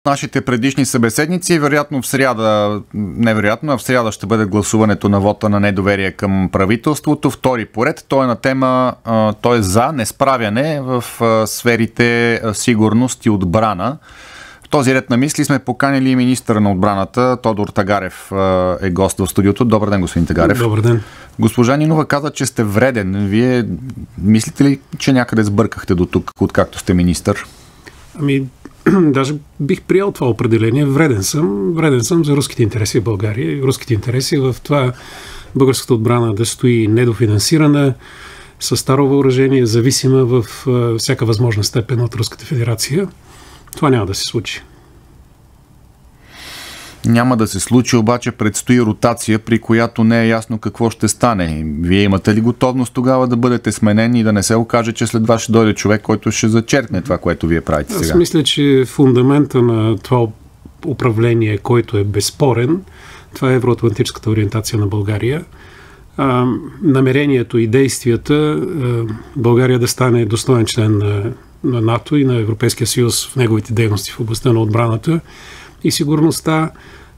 Нашите предишни събеседници, вероятно в сряда, невероятно, а в сряда ще бъде гласуването на вота на недоверие към правителството. Втори поред, той е на тема, той е за несправяне в сферите сигурност и отбрана. В този ред на мисли сме поканили и министъра на отбраната. Тодор Тагарев е гост в студиото. Добър ден, господин Тагарев. Добър ден. Госпожа Нинова каза, че сте вреден. Вие мислите ли, че някъде сбъркахте до тук, откакто сте министър? Даже бих приел това определение. Вреден съм. Вреден съм за руските интереси в България и руските интереси в това българската отбрана да стои недофинансирана, със старо въоръжение, зависима в всяка възможна степен от Руската федерация. Това няма да се случи. Няма да се случи, обаче предстои ротация, при която не е ясно какво ще стане. Вие имате ли готовност тогава да бъдете сменени и да не се окаже, че след вас ще дойде човек, който ще зачеркне това, което вие правите сега? Аз мисля, че фундамента на това управление, който е безспорен, това е евроатлантическата ориентация на България. Намерението и действията България да стане достоен член на НАТО и на Европейския съюз в неговите дейности в областта на отбраната и сигурността,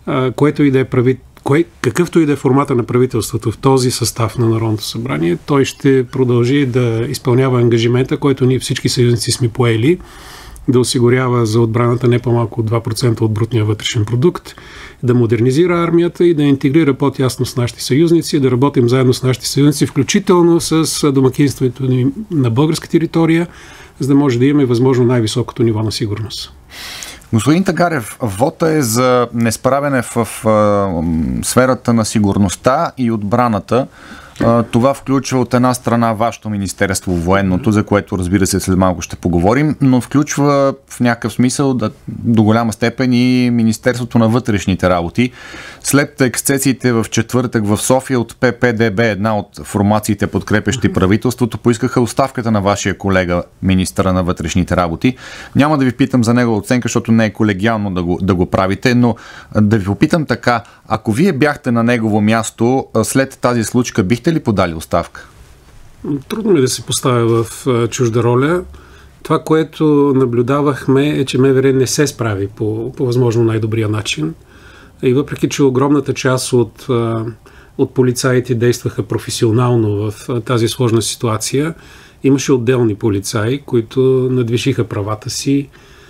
какъвто и да е формата на правителството в този състав на Народното събрание, той ще продължи да изпълнява ангажимента, който ние всички съюзници сме поели, да осигурява за отбраната не по-малко от 2% от брутния вътрешен продукт, да модернизира армията и да интегрира по-тясно с нашите съюзници, да работим заедно с нашите съюзници, включително с домакинството на българска територия, за да може да имаме възможно най-високото ниво на сигурност. Господин Тагарев, вота е за несправяне в сферата на сигурността и отбраната. Това включва от една страна вашето министерство, военното, за което разбира се след малко ще поговорим, но включва в някакъв смисъл до голяма степен и Министерството на вътрешните работи. След ексцесиите в четвъртък в София от ППДБ, една от формациите подкрепящи правителството, поискаха оставката на вашия колега, министъра на вътрешните работи. Няма да ви питам за негова оценка, защото не е колегиално да го правите, но да ви попитам така, ако вие бяхте на негово място след тази случка, бихте ли подали оставка? Трудно ми да се поставя в чужда роля. Това, което наблюдавахме, е, че МВР не се справи по възможно най-добрия начин. И въпреки, че огромната част от полицаите действаха професионално в тази сложна ситуация, имаше отделни полицаи, които надвишиха правата си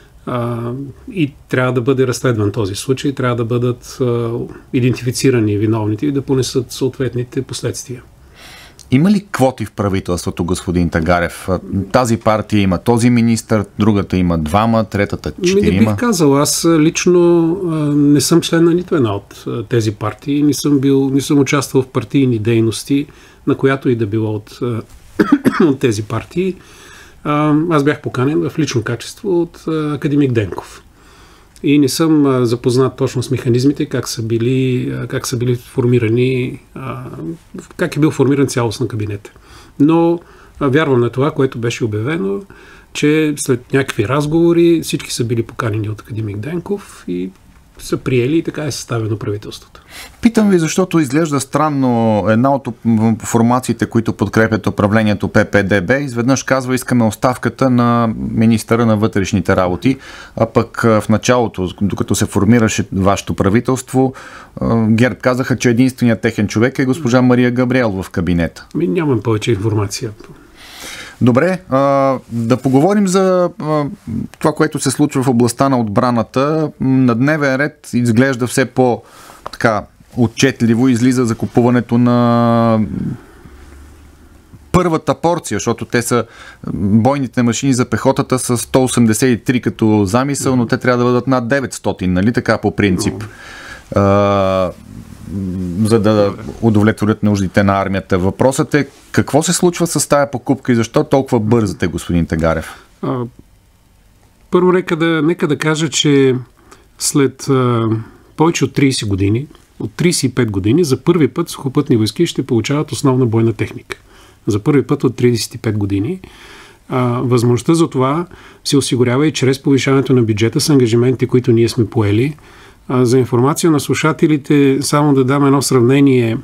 и трябва да бъде разследван този случай, трябва да бъдат идентифицирани виновните и да понесат съответните последствия. Има ли квоти в правителството, господин Тагарев? Тази партия има този министър, другата има двама, третата четирима? Не бих казал. Аз лично не съм член на нито една от тези партии. Не съм участвал в партийни дейности, на която и да било от тези партии. Аз бях поканен в лично качество от академик Денков. И не съм запознат точно с механизмите, как са били формирани, как е бил формиран цялостно кабинет. Но вярвам на това, което беше обявено, че след някакви разговори всички са били поканени от академик Денков и са приели и така е съставено правителството. Питам ви, защото изглежда странно. Една от формациите, които подкрепят управлението ППДБ, изведнъж казва, искаме оставката на министъра на вътрешните работи, а пък в началото, докато се формираше вашето правителство, ГЕРБ казаха, че единственият техен човек е госпожа Мария Габриел в кабинета. Нямам повече информация. Добре, да поговорим за това, което се случва в областта на отбраната. На дневен ред изглежда все по-така отчетливо излиза закупуването на първата порция, защото те са бойните машини за пехотата с 183 като замисъл, но те трябва да бъдат над 900, нали така по принцип? За да удовлетворят нуждите на армията. Въпросът е какво се случва с тая покупка и защо толкова бързате, господин Тагарев? Първо, нека да кажа, че след повече от 30 години, от 35 години, за първи път сухопътни войски ще получават основна бойна техника. За първи път от 35 години. Възможността за това се осигурява и чрез повишаването на бюджета с ангажименти, които ние сме поели. За информация на слушателите, само да дам едно сравнение.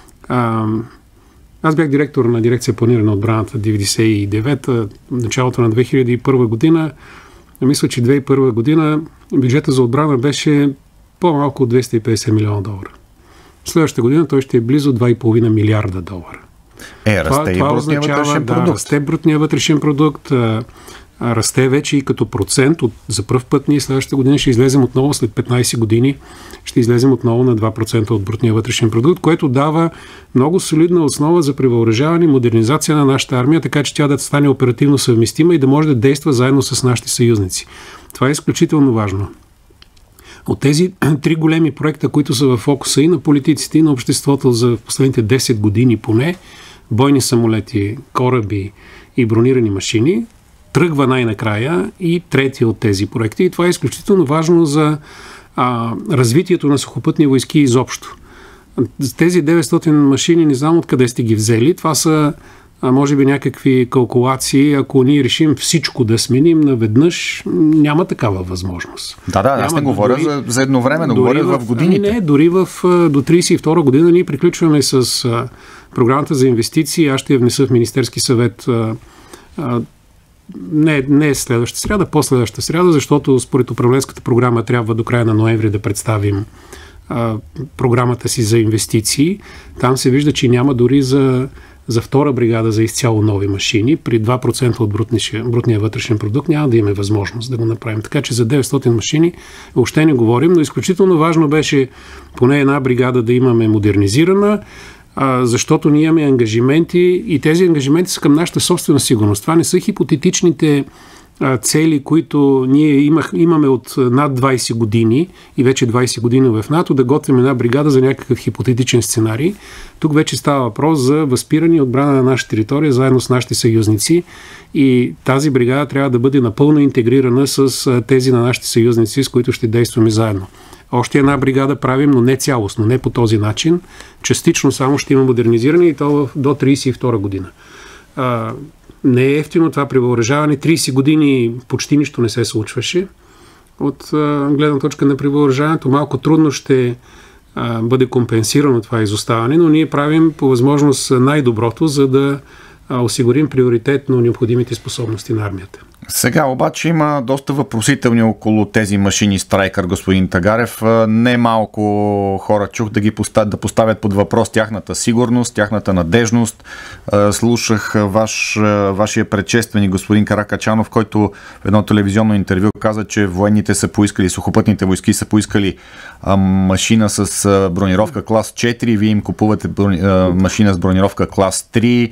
Аз бях директор на дирекция планиране на отбраната 99-та, началото на 2001 година. мисля, че 2001 година бюджета за отбрана беше по-малко от $250 милиона. Следващата година той ще е близо $2,5 милиарда. Расте и брутния вътрешен продукт. Расте брутния вътрешен продукт, расте вече и като процент. За пръв път ние следващата година ще излезем отново, след 15 години, ще излезем отново на 2% от брутния вътрешен продукт, което дава много солидна основа за превъоръжаване и модернизация на нашата армия, така че тя да стане оперативно съвместима и да може да действа заедно с нашите съюзници. Това е изключително важно. От тези 3 големи проекта, които са в фокуса и на политиците, и на обществото за последните 10 години поне, бойни самолети, кораби и бронирани машини, тръгва най-накрая и третия от тези проекти. И това е изключително важно за развитието на сухопътни войски изобщо. Тези 900 машини не знам откъде сте ги взели. Това са може би някакви калкулации. Ако ние решим всичко да сменим наведнъж, няма такава възможност. Аз не говоря за едновременно, говоря в годините. Не, дори до 32 година ние приключваме с програмата за инвестиции. Аз ще я внеса в Министерски съвет не следващата сряда, последващата сряда, защото според управленската програма трябва до края на ноември да представим програмата си за инвестиции. Там се вижда, че няма дори за втора бригада за изцяло нови машини. При 2% от брутния вътрешен продукт няма да имаме възможност да го направим. Така че за 900 машини въобще не говорим, но изключително важно беше поне една бригада да имаме модернизирана, защото ние имаме ангажименти и тези ангажименти са към нашата собствена сигурност. Това не са хипотетичните цели, които ние имаме от над 20 години и вече 20 години в НАТО, да готвим една бригада за някакъв хипотетичен сценарий. Тук вече става въпрос за възпиране и отбрана на наша територия заедно с нашите съюзници и тази бригада трябва да бъде напълно интегрирана с тези на нашите съюзници, с които ще действаме заедно. Още една бригада правим, но не цялостно, не по този начин. Частично само ще има модернизиране и то до 32 година. Не е ефтино това превъоръжаване. 30 години почти нищо не се случваше. От гледна точка на превъоръжаването малко трудно ще бъде компенсирано това изоставане, но ние правим по възможност най-доброто, за да осигурим приоритетно необходимите способности на армията. Сега обаче има доста въпросителни около тези машини Страйкър, господин Тагарев. Не малко хора чух да поставят под въпрос тяхната сигурност, тяхната надежност. Слушах вашия предшественик, господин Каракачанов, който в едно телевизионно интервю каза, че военните са поискали, сухопътните войски са поискали машина с бронировка клас 4, вие им купувате машина с бронировка клас 3,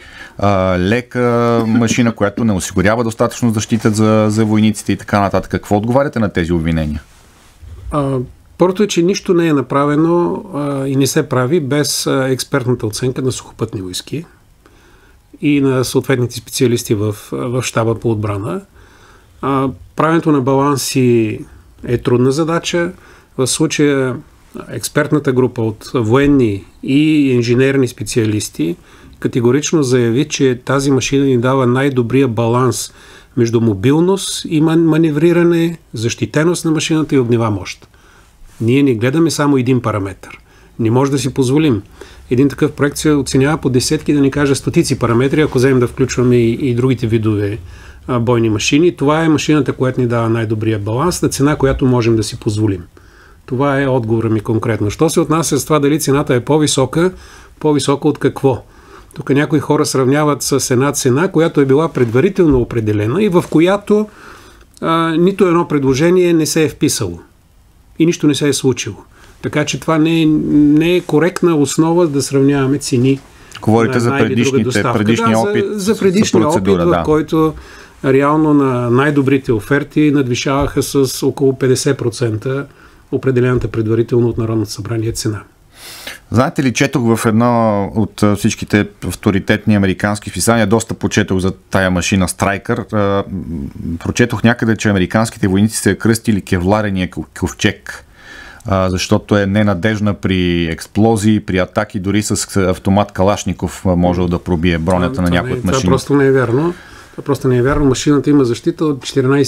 лека машина, която не осигурява достатъчно защита за войниците и така нататък. Какво отговаряте на тези обвинения? Първото е, че нищо не е направено и не се прави без експертната оценка на сухопътни войски и на съответните специалисти в щаба по отбрана. Правенето на баланси е трудна задача. В случая експертната група от военни и инженерни специалисти категорично заяви, че тази машина ни дава най-добрия баланс между мобилност и маневриране, защитеност на машината и огнева мощ. Ние не гледаме само един параметр. Не може да си позволим. Един такъв проект се оценява по десетки, да не кажа стотици параметри, ако вземем да включваме и другите видове бойни машини. Това е машината, която ни дава най-добрия баланс на цена, която можем да си позволим. Това е отговора ми конкретно. Що се отнася с това дали цената е по-висока от какво? Тук някои хора сравняват с една цена, която е била предварително определена и в която нито едно предложение не се е вписало и нищо не се е случило. Така че това не е коректна основа да сравняваме цени. Говорите за предишния опит. За предишния опит, в който реално на най-добрите оферти надвишаваха с около 50% определената предварително от Народното събрание цена. Знаете ли, четох в едно от всичките авторитетни американски писания, доста почетох за тая машина Страйкър. Прочетох някъде, че американските войници се кръстили кевларения ковчег, защото е ненадежна при експлозии, при атаки, дори с автомат Калашников можел да пробие бронята на някои от машините. Това просто не е вярно. Това просто не е вярно. Машината има защита от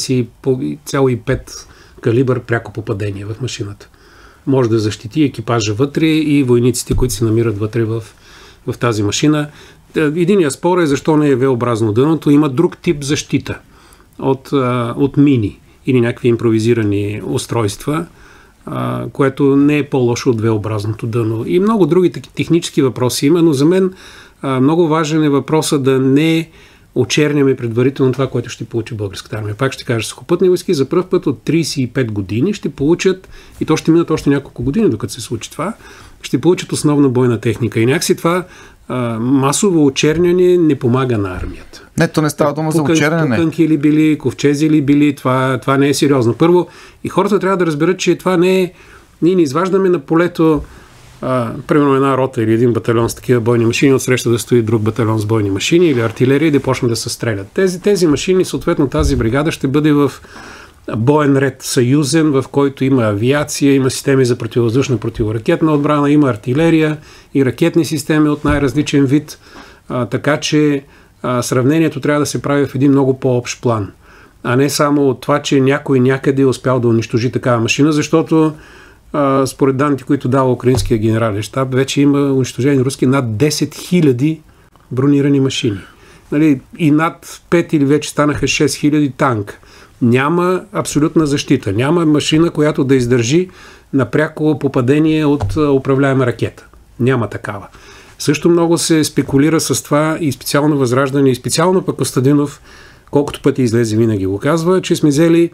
14,5 калибър пряко попадение в машината. Може да защити екипажа вътре и войниците, които се намират вътре в тази машина. Единият спор е защо не е V-образно дъното. Има друг тип защита от мини. или някакви импровизирани устройства, което не е по-лошо от V-образното дъно. И много други технически въпроси има, но за мен много важен е въпросът да не очерняме предварително това, което ще получи българската армия. Пак ще кажа, сухопътни войски за пръв път от 35 години ще получат, и то ще минат още няколко години, докато се случи това, ще получат основна бойна техника. И някакси това масово очерняне не помага на армията. Не, то не става дума за очерняне. Пуканки ли били, ковчези ли били, това не е сериозно. Първо, и хората трябва да разберат, че това не е... Ние не изваждаме на полето примерно една рота или един батальон с такива бойни машини, отсреща да стои друг батальон с бойни машини или артилерия и да почне да се стрелят. Тези машини, съответно тази бригада ще бъде в боен ред съюзен, в който има авиация, има системи за противовъздушна, противоракетна отбрана, има артилерия и ракетни системи от най-различен вид, така че сравнението трябва да се прави в един много по-общ план, а не само от това, че някой някъде е успял да унищожи такава машина, защото според данните, които дава украинския генерален щаб, вече има унищожени руски над 10 000 бронирани машини. Нали? И над 5 или вече станаха 6 000 танк. Няма абсолютна защита. Няма машина, която да издържи на пряко попадение от управляема ракета. Няма такава. Също много се спекулира с това и специално Възраждане, и специално пък Костадинов, колкото пъти излезе, винаги го казва, че сме взели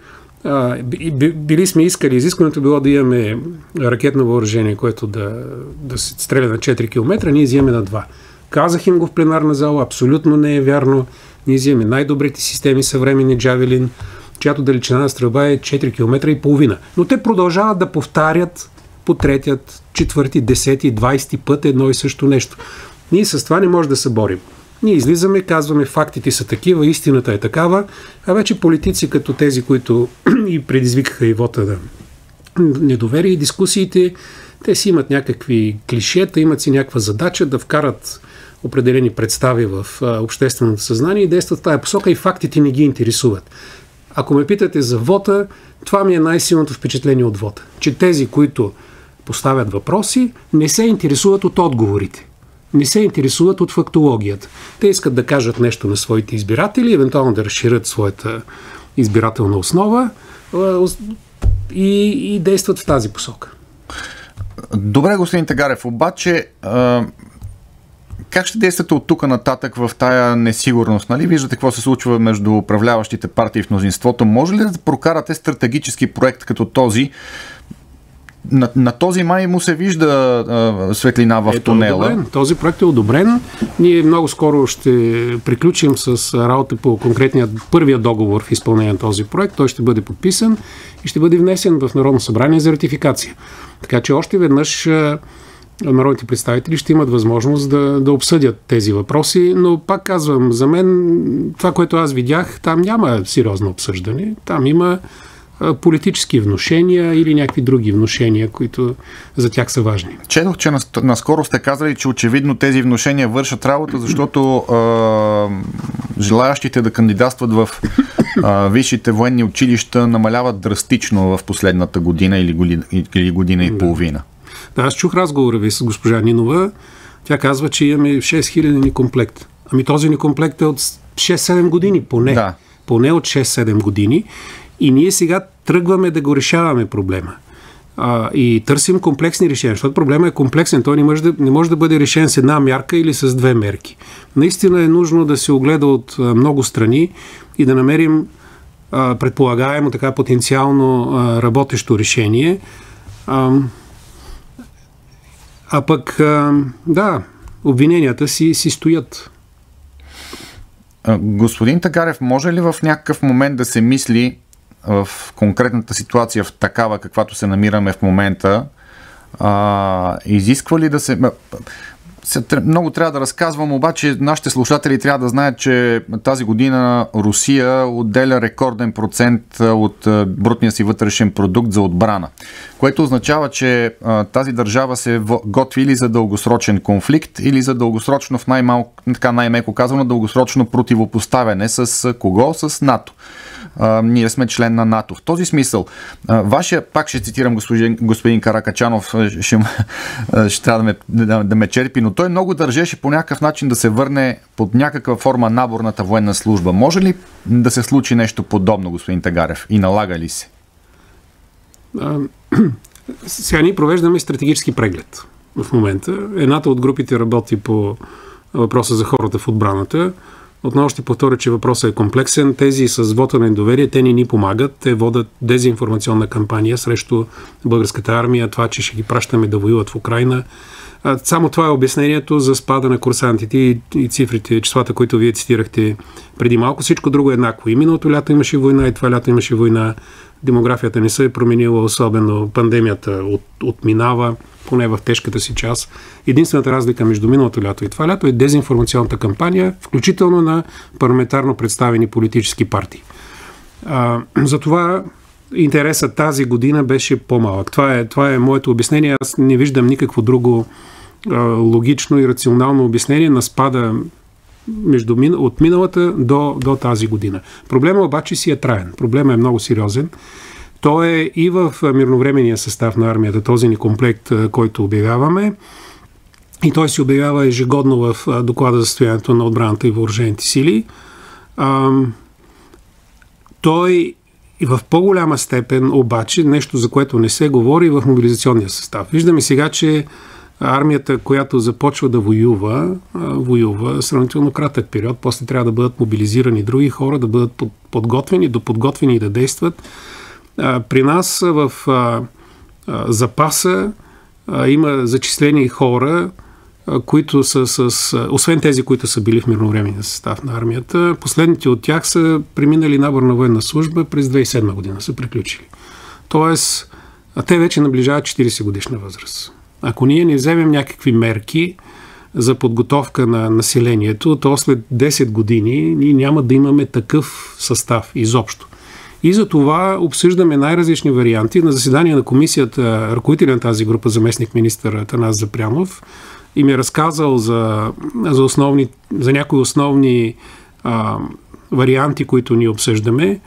били сме искали, изискването било да имаме ракетно въоръжение, което да се стреля на 4 км, ние взимаме на 2. Казах им го в пленарна зала, абсолютно не е вярно. Ние взимаме най-добрите системи, съвременни Джавелин, чиято далечина на стрелба е 4 км и половина. Но те продължават да повтарят по третият, четвърти, 10, 20 път едно и също нещо. Ние с това не може да се борим. Ние излизаме, казваме, фактите са такива, истината е такава, а вече политици като тези, които и предизвикаха и вота на недоверие и дискусиите, те си имат някакви клишета, имат си някаква задача да вкарат определени представи в общественото съзнание и действат в тази посока и фактите не ги интересуват. Ако ме питате за вота, това ми е най-силното впечатление от вота. Че тези, които поставят въпроси, не се интересуват от отговорите. Не се интересуват от фактологията. Те искат да кажат нещо на своите избиратели, евентуално да разширят своята избирателна основа и действат в тази посока. Добре, господин Тагарев, обаче как ще действате от тук нататък в тая несигурност? Нали? Виждате какво се случва между управляващите партии в мнозинството. Може ли да прокарате стратегически проект като този? На този май му се вижда светлина в тунела. Този проект е одобрен. Ние много скоро ще приключим с работа по конкретния първия договор в изпълнение на този проект. Той ще бъде подписан и ще бъде внесен в Народно събрание за ратификация. Така че още веднъж народните представители ще имат възможност да обсъдят тези въпроси, но пак казвам, за мен това, което аз видях, там няма сериозно обсъждане. Там има политически внушения или някакви други внушения, които за тях са важни. Четох, че наскоро сте казали, че очевидно тези внушения вършат работа, защото желаящите да кандидатстват в висшите военни училища намаляват драстично в последната година или година и половина. Да, аз чух разговора ви с госпожа Нинова. Тя казва, че имаме 6000 некомплект. Ами този некомплект е от 6-7 години, поне. Да. Поне от 6-7 години. И ние сега тръгваме да го решаваме проблема. И търсим комплексни решения, защото проблема е комплексен. Той не може да бъде решен с една мярка или с две мерки. Наистина е нужно да се огледа от много страни и да намерим предполагаемо така потенциално работещо решение. А пък, да, обвиненията си стоят. Господин Тагарев, може ли в някакъв момент да се мисли в конкретната ситуация, в такава, каквато се намираме в момента, изисква ли да се... Много трябва да разказвам, обаче нашите слушатели трябва да знаят, че тази година Русия отделя рекорден процент от брутния си вътрешен продукт за отбрана, което означава, че тази държава се готви или за дългосрочен конфликт, или за дългосрочно, най-меко казано, дългосрочно противопоставяне с кого? С НАТО. ние сме член на НАТО. В този смисъл, вашия, пак ще цитирам господин Каракачанов, ще трябва да ме черпи, но той много държеше по някакъв начин да се върне под някаква форма наборната военна служба. Може ли да се случи нещо подобно, господин Тагарев? И налага ли се? Сега ние провеждаме стратегически преглед в момента. Едната от групите работи по въпроса за хората в отбраната. Отново ще повторя, че въпросът е комплексен. Тези с вота на недоверие, те ни помагат. Те водят дезинформационна кампания срещу българската армия, това, че ще ги пращаме да воюват в Украйна. Само това е обяснението за спада на курсантите и цифрите, числата, които вие цитирахте преди малко. Всичко друго е еднакво. И миналото лято имаше война, и това лято имаше война. Демографията не се е променила, особено пандемията отминава, поне в тежката си част. Единствената разлика между миналото лято и това лято е дезинформационната кампания, включително на парламентарно представени политически партии. Затова интересът тази година беше по-малък. Това е моето обяснение. Аз не виждам никакво друго логично и рационално обяснение на спада от миналата до тази година. Проблема обаче си е траен. Проблема е много сериозен. То е и в мирновременния състав на армията, този ни комплект, който обявяваме. И той се обявява ежегодно в доклада за състоянието на отбраната и въоръжените сили. Той и в по-голяма степен обаче, нещо за което не се говори, в мобилизационния състав. Виждаме сега, че армията, която започва да воюва сравнително кратък период, после трябва да бъдат мобилизирани други хора, да бъдат подготвени и да действат. При нас в запаса има зачислени хора, които са освен тези, които са били в мирновременния състав на армията, последните от тях са преминали набор на военна служба през 2007 година, са приключили. Тоест, те вече наближават 40 годишна възраст. Ако ние не вземем някакви мерки за подготовка на населението, то след 10 години ние няма да имаме такъв състав изобщо. И за това обсъждаме най-различни варианти. На заседание на комисията, ръководителя на тази група, заместник-министър Атанас Запрянов, и ми е разказал за някои основни варианти, които ние обсъждаме.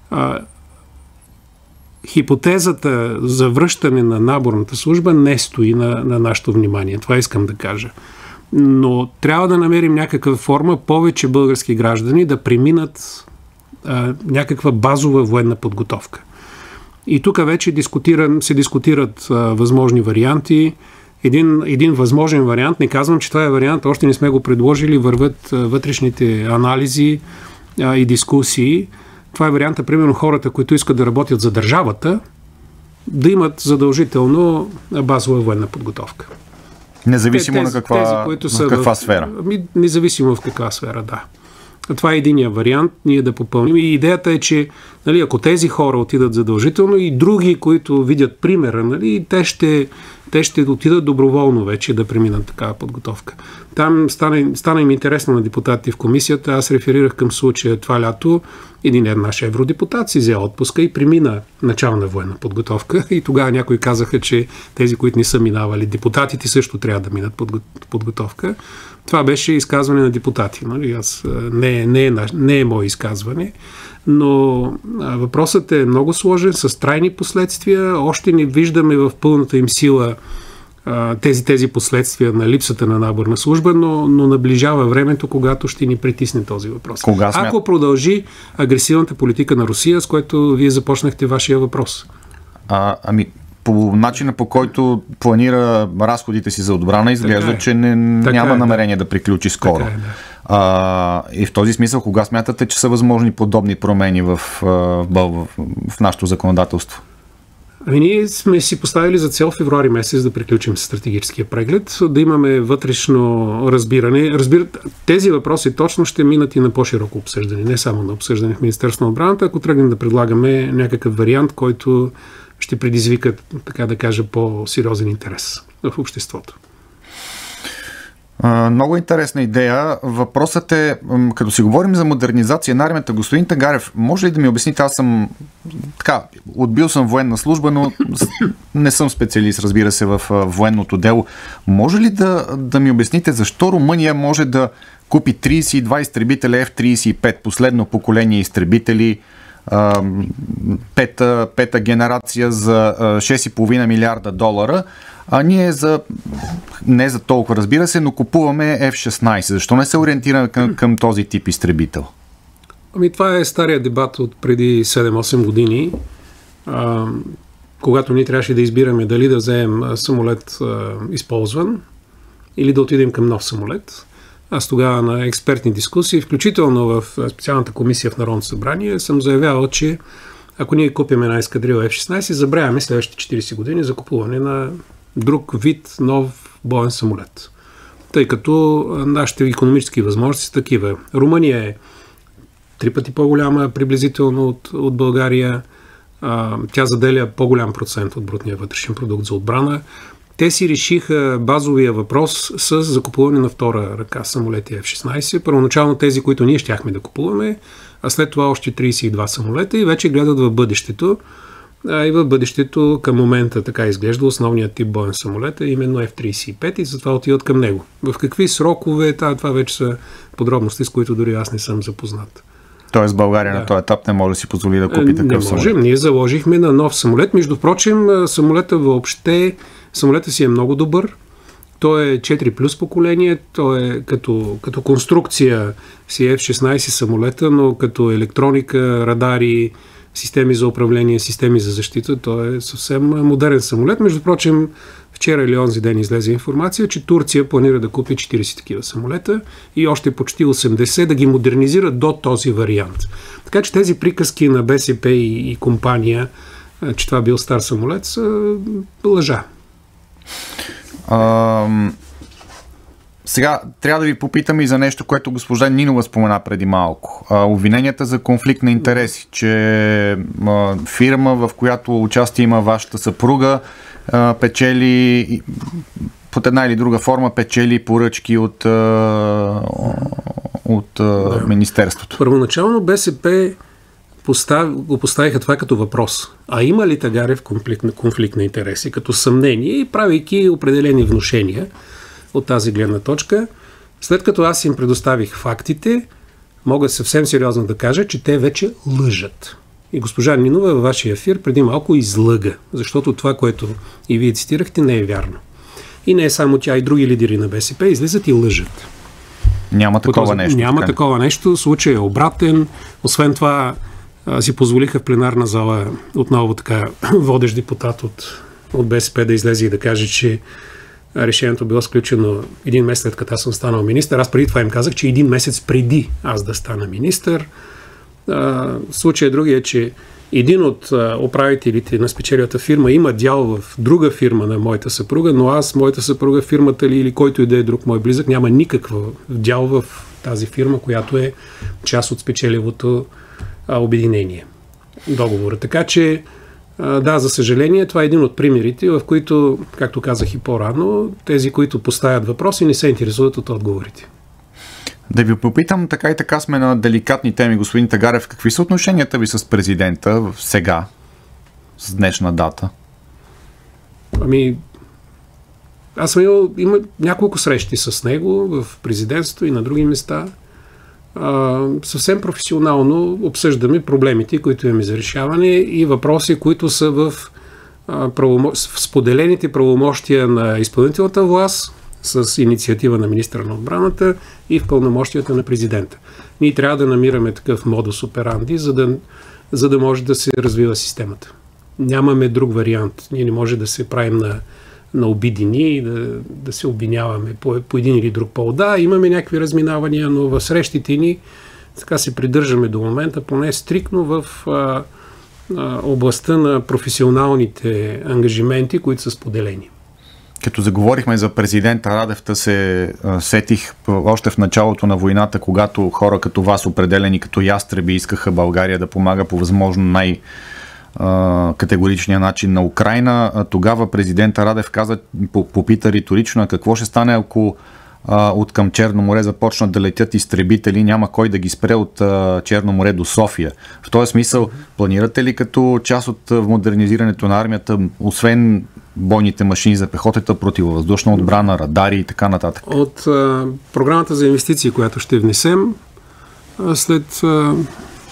Хипотезата за връщане на наборната служба не стои на нашето внимание. Това искам да кажа. Но трябва да намерим някаква форма повече български граждани да преминат някаква базова военна подготовка. И тук вече се дискутират възможни варианти. Един възможен вариант, не казвам, че това е вариант, още не сме го предложили, върват вътрешните анализи и дискусии. Това е варианта, примерно хората, които искат да работят за държавата, да имат задължително базова военна подготовка. Независимо на каква сфера? Независимо в каква сфера, да. Това е единия вариант, ние да попълним. И идеята е, че ако тези хора отидат задължително и други, които видят примера, те ще отидат доброволно вече да преминат такава подготовка. Там стана им интересно на депутатите в комисията. Аз реферирах към случая това лято. Един наш евродепутат си взе отпуска и премина начална военна подготовка. И тогава някои казаха, че тези, които не са минавали, депутатите също трябва да минат подготовка. Това беше изказване на депутати. Не е мое изказване. Но въпросът е много сложен, с трайни последствия. Още не виждаме в пълната им сила тези последствия на липсата на наборна служба, но наближава времето, когато ще ни притисне този въпрос. Ако продължи агресивната политика на Русия, с което вие започнахте вашия въпрос. По начина, по който планира разходите си за отбрана, изглежда, че няма намерение да приключи скоро. И в този смисъл, кога смятате, че са възможни подобни промени в нашето законодателство? Ние сме си поставили за цел февруари месец да приключим с стратегическия преглед, да имаме вътрешно разбиране. Тези въпроси точно ще минат и на по-широко обсъждане, не само на обсъждане в Министерството на отбраната, ако тръгнем да предлагаме някакъв вариант, който ще предизвика, така да кажа, по-сериозен интерес в обществото. Много интересна идея. Въпросът е, като си говорим за модернизация на армията, господин Тагарев, може ли да ми обясните, аз съм отбил съм военна служба, но не съм специалист, разбира се, в военното дело. Може ли да ми обясните защо Румъния може да купи 32 изтребителя F-35, последно поколение изтребители, пета генерация за $6,5 милиарда, а ние не за толкова, разбира се, но купуваме F-16. Защо не се ориентираме към този тип изтребител? Това е стария дебат от преди 7-8 години, когато ние трябваше да избираме дали да вземем самолет използван или да отидем към нов самолет. Аз тогава на експертни дискусии, включително в специалната комисия в Народното събрание, съм заявявал, че ако ние купим една ескадрила F-16, забравяме следващите 40 години за купуване на друг вид нов боен самолет. Тъй като нашите икономически възможности са такива. Румъния е 3 пъти по-голяма приблизително от България. Тя заделя по-голям процент от брутния вътрешен продукт за отбрана. Те си решиха базовия въпрос с закупуване на втора ръка самолети F-16. Първоначално тези, които ние щяхме да купуваме, а след това още 32 самолета и вече гледат в бъдещето. И в бъдещето към момента така изглежда основният тип боен самолет е именно F-35 и затова отиват към него. В какви срокове, това вече са подробности, с които дори аз не съм запознат. Тоест България на този етап не може да си позволи да купи такъв самолет? Не можем. Ние заложихме на нов самолет. Между прочим, самолетът си е много добър. Той е 4 плюс поколение. Той е като конструкция си F-16 самолета, но като електроника, радари, системи за управление, системи за защита. Той е съвсем модерен самолет. Между прочим, вчера или онзи ден излезе информация, че Турция планира да купи 40 такива самолета и още почти 80 да ги модернизира до този вариант. Така че тези приказки на БСП и компания, че това бил стар самолет, са лъжа. Сега трябва да ви попитам и за нещо, което госпожа Нинова спомена преди малко. Обвиненията за конфликт на интереси, че фирма, в която участие има вашата съпруга, печели под една или друга форма печели поръчки от Министерството. Първоначално БСП го поставиха това като въпрос. А има ли Тагарев конфликт на интереси? Като съмнение и правейки определени внушения от тази гледна точка. След като аз им предоставих фактите, мога съвсем сериозно да кажа, че те вече лъжат. И госпожа Нинова във вашия ефир преди малко излъга, защото това, което и вие цитирахте, не е вярно. И не е само тя, и други лидери на БСП излизат и лъжат. Няма такова нещо. Няма такова нещо. Случай е обратен. Освен това, си позволиха в пленарна зала отново така водещ депутат от БСП да излезе и да каже, че решението било сключено един месец след като аз съм станал министър. Аз преди това им казах, че един месец преди аз да стана министър. Случай другия е, че един от управителите на спечелилата фирма има дял в друга фирма на моята съпруга, но моята съпруга, фирмата ли или който и да е друг мой близък, няма никакъв дял в тази фирма, която е част от спечеливото обединение. Договора. Така че да, за съжаление, това е един от примерите, в които, както казах и по-рано, тези, които поставят въпроси, не се интересуват от отговорите. Да ви попитам, така и така сме на деликатни теми, господин Тагарев. Какви са отношенията ви с президента сега, с днешна дата? Аз съм има няколко срещи с него в президентството и на други места. Съвсем професионално обсъждаме проблемите, които имаме за решаване и въпроси, които са в споделените правомощия на изпълнителната власт с инициатива на министъра на отбраната и в пълномощията на президента. Ние трябва да намираме такъв модус операнди, за да може да се развива системата. Нямаме друг вариант. Ние не може да се правим на обидени и да се обвиняваме по един или друг повод. Да, имаме някакви разминавания, но в срещите ни така се придържаме до момента, поне стриктно в областта на професионалните ангажименти, които са споделени. Като заговорихме за президента Радев, се сетих още в началото на войната, когато хора като вас, определени като ястреби, искаха България да помага по възможно категоричния начин на Украйна. Тогава президента Радев попита риторично какво ще стане, ако от към Черно море започнат да летят изтребители, няма кой да ги спре от Черно море до София. В този смисъл, планирате ли като част от модернизирането на армията, освен бойните машини за пехотата, противовъздушна отбрана, радари и така нататък? От програмата за инвестиции, която ще внесем, след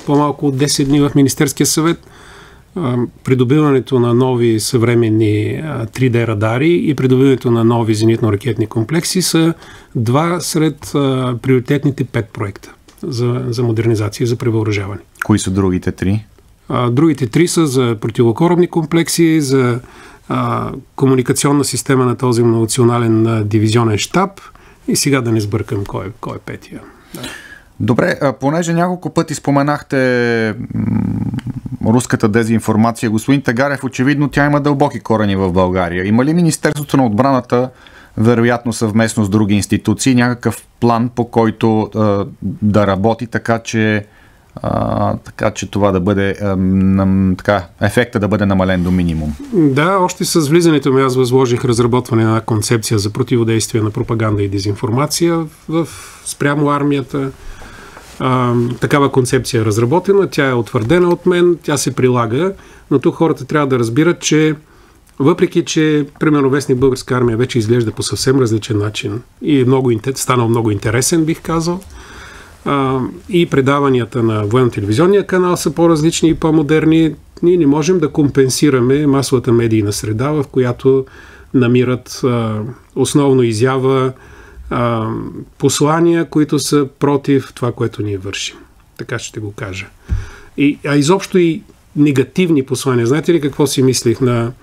по-малко от 10 дни в Министерския съвет. Придобиването на нови съвременни 3D радари и придобиването на нови зенитно-ракетни комплекси са два сред приоритетните 5 проекта за модернизация и за превъоръжаване. Кои са другите 3? Другите 3 са за противокоробни комплекси, за комуникационна система на този многонационален дивизионен щаб и сега да не сбъркам кой е петия. Да. Добре, понеже няколко пъти споменахте руската дезинформация, господин Тагарев, очевидно тя има дълбоки корени в България. Има ли Министерството на отбраната, вероятно съвместно с други институции, някакъв план, по който да работи така, че това да бъде ефекта да бъде намален до минимум? Да, още с влизането ми аз възложих разработване на концепция за противодействие на пропаганда и дезинформация спрямо армията. Такава концепция е разработена, тя е утвърдена от мен, тя се прилага, но тук хората трябва да разбират, че въпреки, че примерно вестник Българска армия вече изглежда по съвсем различен начин и станал много интересен, бих казал, и предаванията на военно-телевизионния канал са по-различни и по-модерни, ние не можем да компенсираме масовата медийна среда, в която намират основно изява послания, които са против това, което ние вършим. Така ще го кажа. Изобщо и негативни послания. Знаете ли какво си мислих?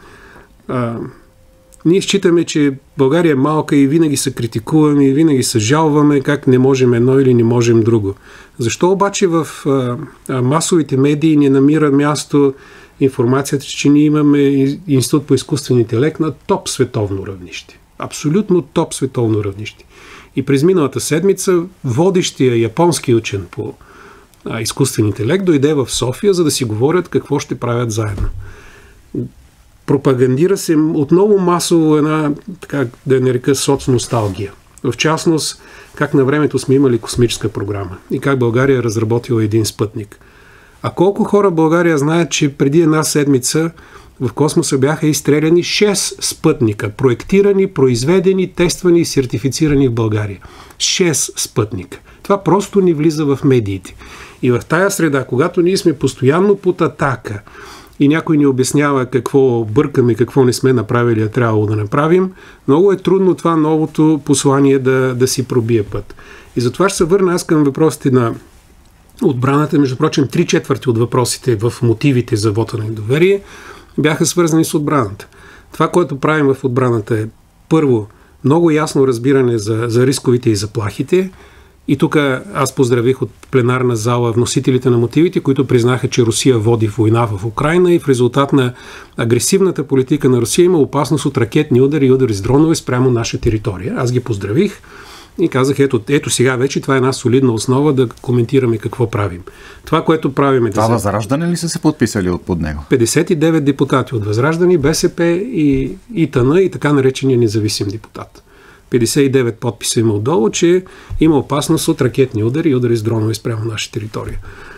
Ние считаме, че България е малка и винаги се критикуваме и винаги се жалваме как не можем едно или не можем друго. Защо обаче в масовите медии не намира място информацията, че ние имаме Институт по изкуствен интелект на топ световно равнище? Абсолютно топ световно равнище. И през миналата седмица водещия японски учен по изкуствен интелект дойде в София, за да си говорят какво ще правят заедно. Пропагандира се отново масово една, така да я нарека, соцносталгия. В частност, как на времето сме имали космическа програма и как България е разработила един спътник. А колко хора в България знаят, че преди една седмица в космоса бяха изстреляни 6 спътника, проектирани, произведени, тествани и сертифицирани в България. 6 спътника. Това просто ни влиза в медиите. И в тая среда, когато ние сме постоянно под атака и някой ни обяснява какво бъркаме, какво не сме направили, а трябвало да направим, много е трудно това новото послание да си пробие път. И затова ще се върна аз към въпросите на отбраната. Между прочим, 3/4 от въпросите в мотивите за вота на недоверие бяха свързани с отбраната. Това, което правим в отбраната е първо много ясно разбиране за рисковите и заплахите. И тук аз поздравих от пленарна зала вносителите на мотивите, които признаха, че Русия води война в Украйна и в резултат на агресивната политика на Русия има опасност от ракетни удари и удари с дронове спрямо наша територия. Аз ги поздравих и казах, ето сега вече това е една солидна основа да коментираме какво правим. Това, което правим е... Това Възраждане ли са се подписали под него? 59 депутати от Възраждане, БСП и ИТН и така наречения независим депутат. 59 подписа има отдолу, че има опасност от ракетни удари и удари с дронове спрямо наша територия.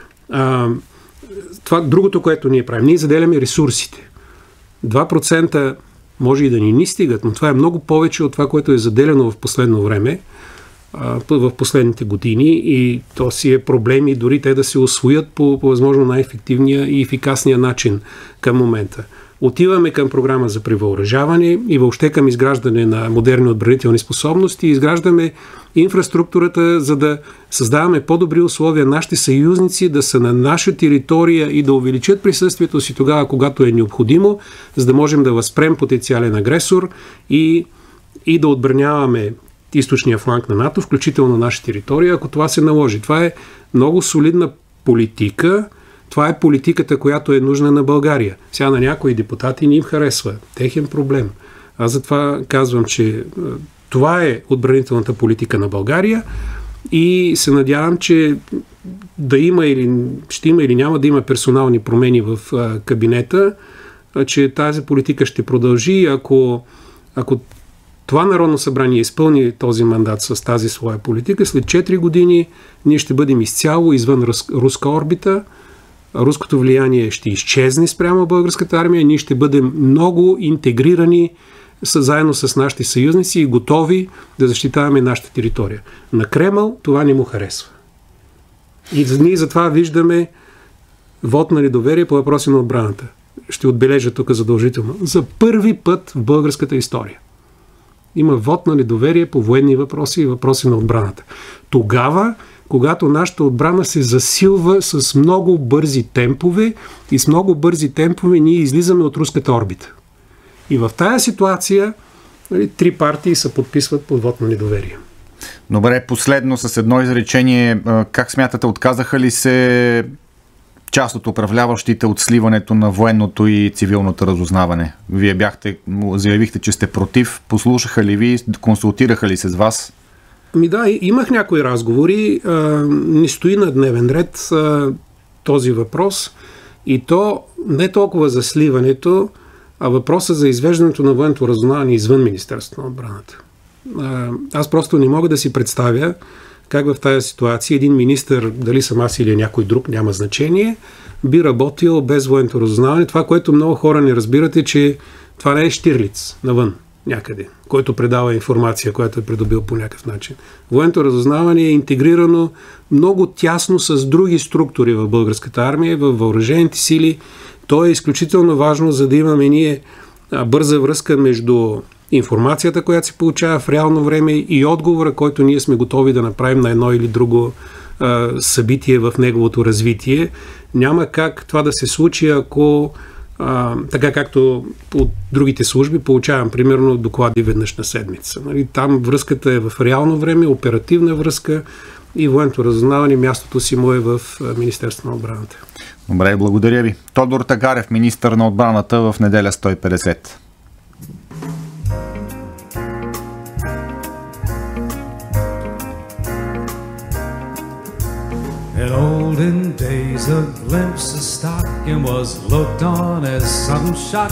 Това другото, което ние правим, ние заделяме ресурсите. 2% може и да ни стигат, но това е много повече от това, което е заделено в последно време, в последните години и то си е проблем и дори те да се усвоят по възможно най-ефективния и ефикасния начин към момента. Отиваме към програма за превъоръжаване и въобще към изграждане на модерни отбранителни способности. Изграждаме инфраструктурата, за да създаваме по-добри условия нашите съюзници да са на наша територия и да увеличат присъствието си тогава, когато е необходимо, за да можем да възпрем потенциален агресор и да отбраняваме източния фланг на НАТО, включително на наша територия, ако това се наложи. Това е много солидна политика. Това е политиката, която е нужна на България. Сега на някои депутати не им харесва. Техен проблем. Аз затова казвам, че това е отбранителната политика на България и се надявам, че да има или ще има или няма да има персонални промени в кабинета, че тази политика ще продължи. Ако това Народно събрание изпълни този мандат с тази своя политика, след 4 години ние ще бъдем изцяло извън руска орбита, руското влияние ще изчезне спрямо българската армия, ние ще бъдем много интегрирани заедно с нашите съюзници и готови да защитаваме нашата територия. На Кремъл това не му харесва. И ние затова виждаме Вот на недоверие по въпроси на отбраната. Ще отбележа тук задължително. За първи път в българската история има вот на недоверие по военни въпроси и въпроси на отбраната. Тогава, когато нашата отбрана се засилва с много бързи темпове и с много бързи темпове ние излизаме от руската орбита. И в тая ситуация 3 партии се подписват под вот на недоверие. Добре, последно с едно изречение. Как смятате, отказаха ли се част от управляващите от сливането на военното и цивилното разузнаване? Вие заявихте, че сте против. Послушаха ли ви? Консултираха ли се с вас? Да, имах някои разговори. Не стои на дневен ред този въпрос. И то не толкова за сливането, а въпроса за извеждането на военното разузнаване извън Министерството на отбраната. Аз просто не мога да си представя как в тази ситуация един министър, дали съм аз или някой друг, няма значение, би работил без военното разузнаване. Това, което много хора не разбират, е, че това не е Щирлиц навън някъде, който предава информация, която е придобил по някакъв начин. Военното разузнаване е интегрирано много тясно с други структури в българската армия, в въоръжените сили. То е изключително важно, за да имаме ние бърза връзка между информацията, която се получава в реално време и отговора, който ние сме готови да направим на едно или друго събитие в неговото развитие. Няма как това да се случи, ако така както от другите служби получавам примерно доклади веднъж на седмица. Там връзката е в реално време, оперативна връзка и военното разузнаване, мястото си му е в Министерството на отбраната. Добре, благодаря ви. Тодор Тагарев, министър на отбраната, в неделя 150. In olden days, a glimpse of stocking was looked on as some shock.